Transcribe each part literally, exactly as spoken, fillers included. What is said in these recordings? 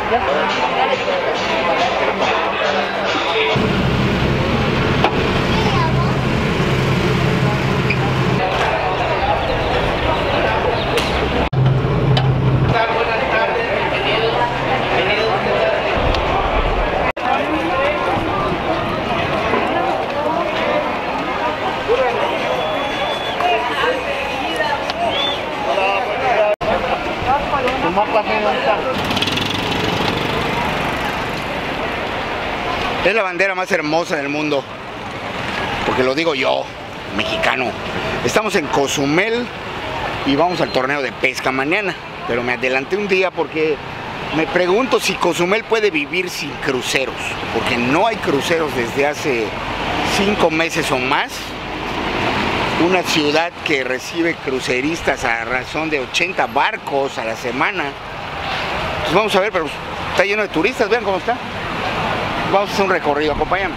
Es la bandera más hermosa del mundo, porque lo digo yo, mexicano. Estamos en Cozumel y vamos al torneo de pesca mañana, pero me adelanté un día porque me pregunto si Cozumel puede vivir sin cruceros, porque no hay cruceros desde hace cinco meses o más. Una ciudad que recibe cruceristas a razón de ochenta barcos a la semana. Pues vamos a ver, pero está lleno de turistas, vean cómo está. Vamos a hacer un recorrido, acompáñame.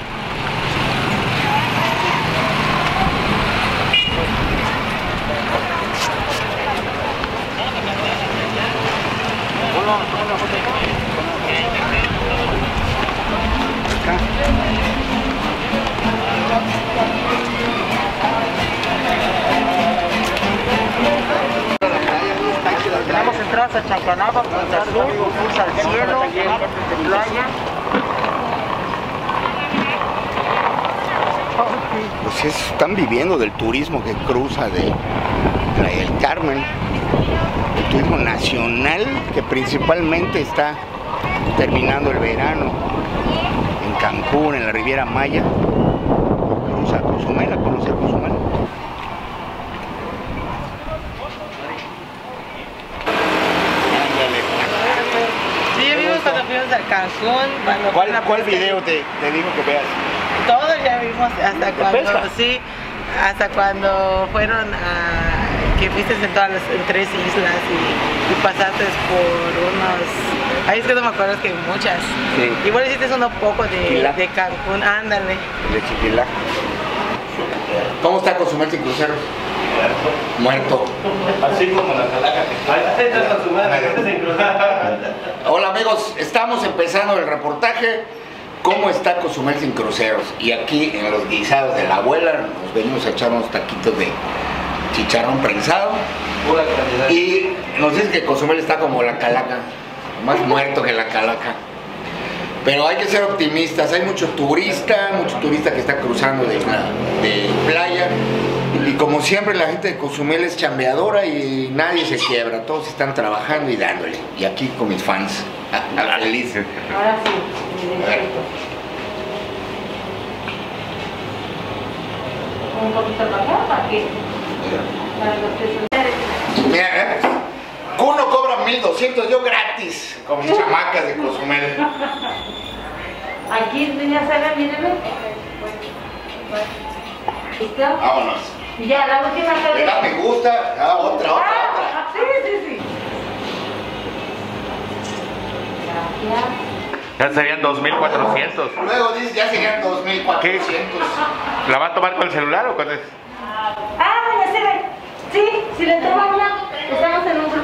Tenemos entradas a Chacanaba, Punta Sur, Punta al Cielo, playa. Pues es, están viviendo del turismo que cruza de Playa del Carmen, el turismo nacional que principalmente está terminando el verano en Cancún, en la Riviera Maya, cruza Cozumel, a conocer Cozumel. Sí, yo vimos cuando fuimos a Cancún. Cuando ¿Cuál, cuál video te, te digo que veas? Todos ya vimos hasta cuando, sí, hasta cuando fueron a, que fuiste en todas las en tres islas y, y pasaste por unos, ahí es que no me acuerdo, es que muchas. Sí. Igual hiciste uno poco de, de Cancún, ándale. De Chiquilá. ¿Cómo está Cozumel sin cruceros? Muerto. Así como la calaca. Hola amigos, estamos empezando el reportaje. ¿Cómo está Cozumel sin cruceros? Y aquí en los guisados de la abuela nos venimos a echar unos taquitos de chicharrón prensado. Y nos dicen que Cozumel está como la calaca, más muerto que la calaca. Pero hay que ser optimistas, hay mucho turista, mucho turista que está cruzando de, de playa. Y como siempre la gente de Cozumel es chambeadora y nadie se quiebra, todos están trabajando y dándole. Y aquí con mis fans, a, a la feliz. Ahora sí, un poquito para acá, ¿para qué? Para los que son... Mira, ¿eh? Uno cobra mil doscientos, yo gratis, con mis chamacas de Cozumel. Aquí, niña Sara, mírenme. ¿Listo? Vámonos. Ya, la última Le cadena. da me gusta, ah, otra, otra, otra. Sí, sí, sí. Gracias. Ya serían dos mil cuatrocientos. Luego dice, ya serían dos mil cuatrocientos. ¿La va a tomar con el celular o con el...? Ah, doña Sara. Sí, si le toma una, estamos en un grupo.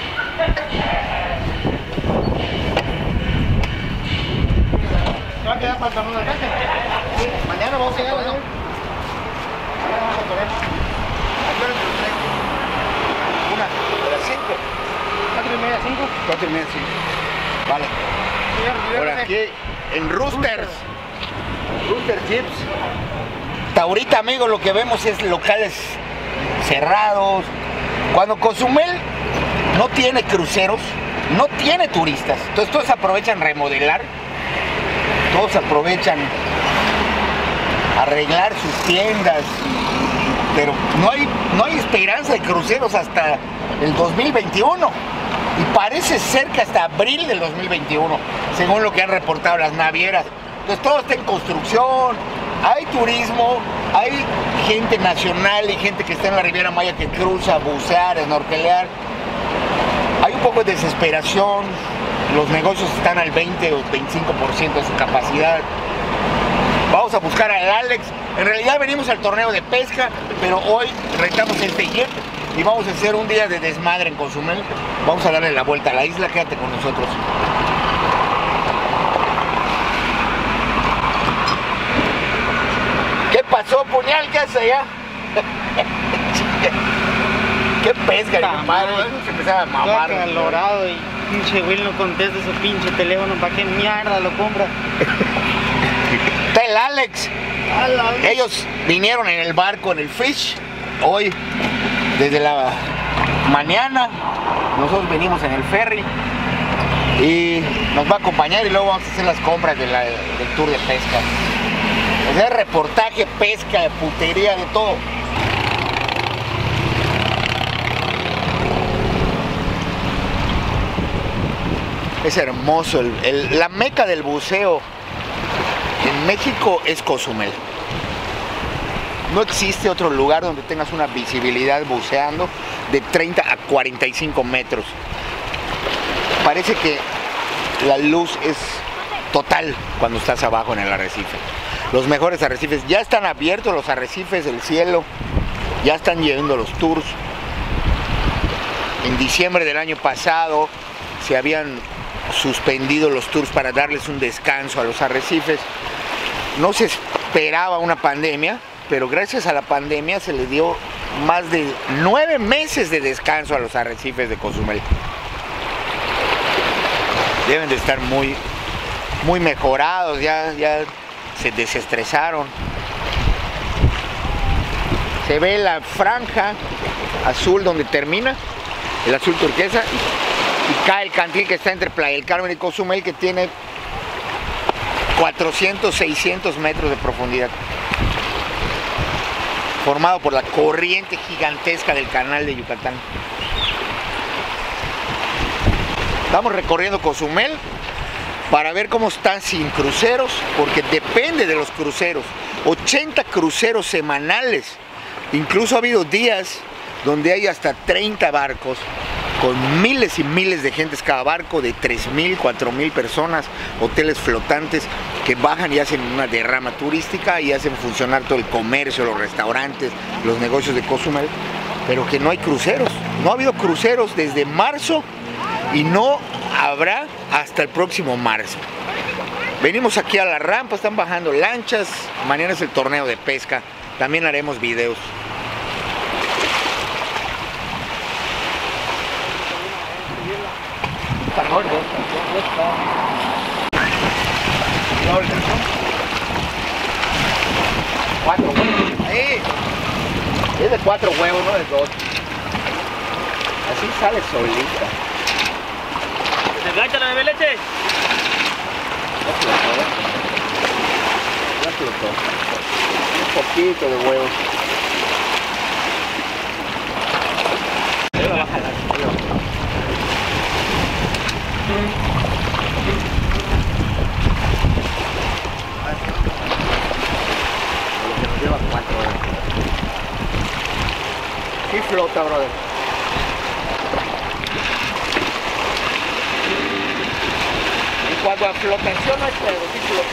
¿Se va a quedar para el torneo de pesca? Sí. Mañana vamos a llegar, ¿no? Mañana vamos a correr. ¿A qué hora te lo traigo? Una. ¿A las cinco? ¿Cuatro y media, cinco? Cuatro y media, cinco. Vale. Por aquí, en Roosters. Rooster Chips. Hasta ahorita, amigos, lo que vemos es locales cerrados. Cuando Cozumel no tiene cruceros, no tiene turistas, entonces todos aprovechan remodelar, todos aprovechan arreglar sus tiendas, pero no hay, no hay esperanza de cruceros hasta el dos mil veintiuno. Y parece ser que hasta abril del dos mil veintiuno, según lo que han reportado las navieras. Entonces todo está en construcción, hay turismo, hay gente nacional y gente que está en la Riviera Maya que cruza a bucear, a snorkelear. Hay un poco de desesperación, los negocios están al veinte o veinticinco por ciento de su capacidad. Vamos a buscar al Alex. En realidad venimos al torneo de pesca, pero hoy rentamos este jet y vamos a hacer un día de desmadre en Cozumel. Vamos a darle la vuelta a la isla, quédate con nosotros. pasó, puñal? ¿Qué hace allá? ¿Qué pesca, mi compadre? Se empezaba a mamar. Todo acalorado y pinche Will no contesta su pinche teléfono. ¿Para qué mierda lo compra? Está el Alex. Ellos vinieron en el barco, en el Fish, hoy, desde la mañana. Nosotros venimos en el ferry y nos va a acompañar y luego vamos a hacer las compras de la, del tour de pesca. O sea, reportaje, pesca, putería, de todo. Es hermoso, el, el, la meca del buceo en México es Cozumel. No existe otro lugar donde tengas una visibilidad buceando de treinta a cuarenta y cinco metros. Parece que la luz es total cuando estás abajo en el arrecife. Los mejores arrecifes, ya están abiertos los arrecifes, el cielo, ya están llegando los tours. En diciembre del año pasado se habían suspendido los tours para darles un descanso a los arrecifes. No se esperaba una pandemia, pero gracias a la pandemia se le dio más de nueve meses de descanso a los arrecifes de Cozumel. Deben de estar muy, muy mejorados, ya, ya se desestresaron. Se ve la franja azul donde termina, el azul turquesa, y, y cae el cantil que está entre Playa del Carmen y Cozumel, que tiene cuatrocientos, seiscientos metros de profundidad, formado por la corriente gigantesca del canal de Yucatán. Estamos recorriendo Cozumel para ver cómo están sin cruceros, porque depende de los cruceros. ochenta cruceros semanales. Incluso ha habido días donde hay hasta treinta barcos con miles y miles de gentes cada barco, de tres mil, cuatro mil personas, hoteles flotantes que bajan y hacen una derrama turística y hacen funcionar todo el comercio, los restaurantes, los negocios de Cozumel, pero que no hay cruceros. No ha habido cruceros desde marzo y no habrá hasta el próximo marzo. Venimos aquí a la rampa, están bajando lanchas, mañana es el torneo de pesca, también haremos videos. Está gordo. Cuatro huevos. Ahí. Es de cuatro huevos, no de dos. Así sale solita. ¿Se engancha la bebé leche? Ya flotó. Ya flotó. Un poquito de huevos. Bájala. Lleva cuatro horas. Sí flota, brother. En cuanto a flotación no es pedo, sí flota.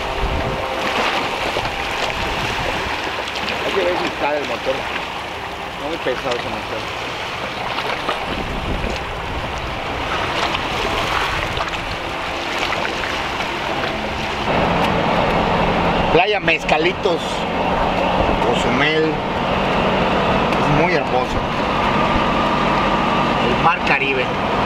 Hay que ver si está el motor. No muy pesado ese motor. Playa Mezcalitos, Cozumel, es muy hermoso. El mar Caribe.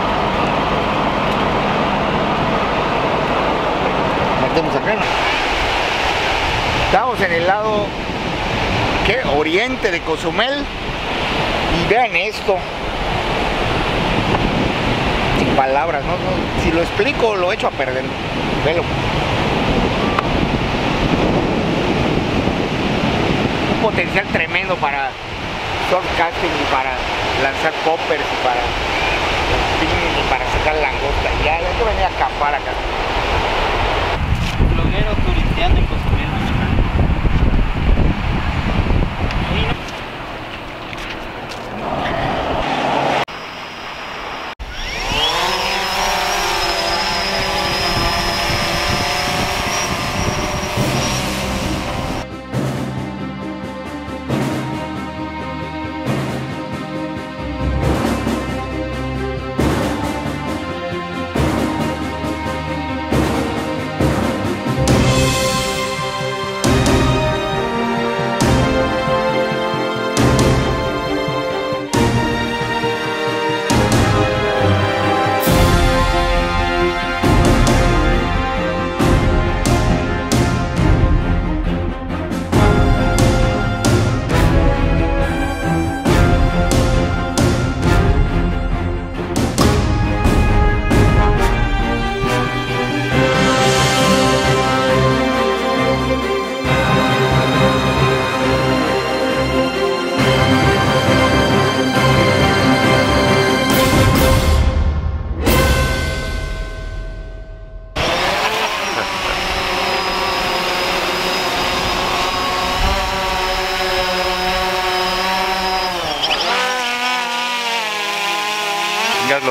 Metemos acá. Estamos en el lado, ¿qué? Oriente de Cozumel. Y vean esto. Sin palabras, ¿no? No, si lo explico lo echo a perder. Velo. Potencial tremendo para surfcasting y para lanzar poppers y para spinning y para sacar langosta. Ya hay que venir a acampar acá. Bloguero turisteando en Cozumel.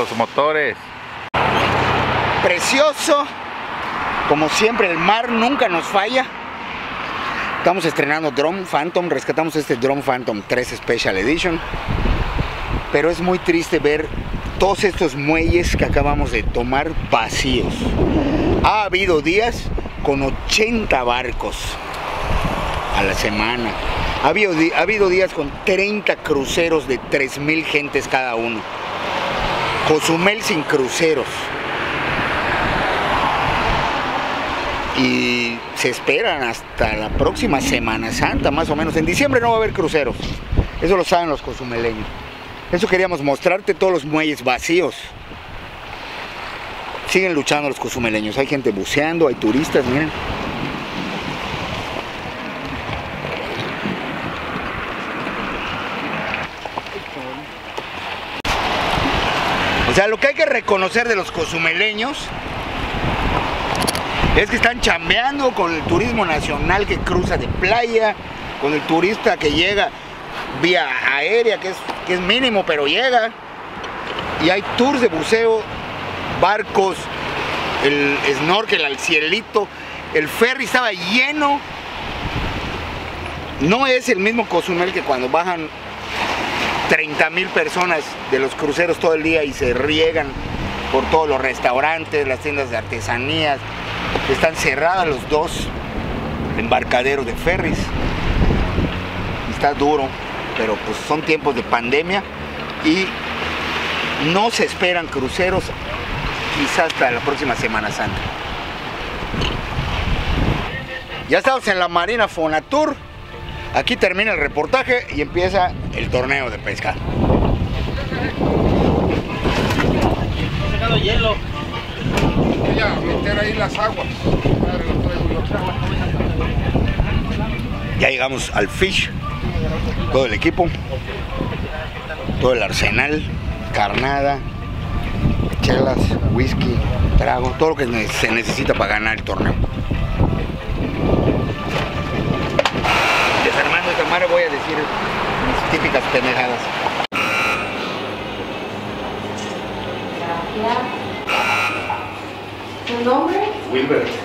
los motores. Precioso. Como siempre, el mar nunca nos falla. Estamos estrenando Drone Phantom. Rescatamos este Drone Phantom tres Special Edition. Pero es muy triste ver todos estos muelles que acabamos de tomar vacíos. Ha habido días con ochenta barcos a la semana. Ha habido, ha habido días con treinta cruceros de tres mil gentes cada uno. Cozumel sin cruceros. Y se esperan hasta la próxima Semana Santa, más o menos. En diciembre no va a haber cruceros. Eso lo saben los cozumeleños. Eso queríamos mostrarte, todos los muelles vacíos. Siguen luchando los cozumeleños. Hay gente buceando, hay turistas, miren. O sea, lo que hay que reconocer de los cozumeleños es que están chambeando con el turismo nacional que cruza de playa, con el turista que llega vía aérea, que es, que es mínimo, pero llega. Y hay tours de buceo, barcos, el snorkel al cielito. El ferry estaba lleno. No es el mismo Cozumel que cuando bajan treinta mil personas de los cruceros todo el día y se riegan por todos los restaurantes, las tiendas de artesanías. Están cerradas los dos embarcaderos de ferries. Está duro, pero pues son tiempos de pandemia y no se esperan cruceros quizás hasta la próxima Semana Santa. Ya estamos en la Marina Fonatur. Aquí termina el reportaje y empieza el torneo de pesca. Sacando hielo. Voy a meter ahí las aguas. Ya llegamos al fish. Todo el equipo, todo el arsenal, carnada, chelas, whisky, trago, todo lo que se necesita para ganar el torneo. Desarmando esta madre voy a decir mis típicas pendejadas. Gracias. ¿Tu nombre? Wilber.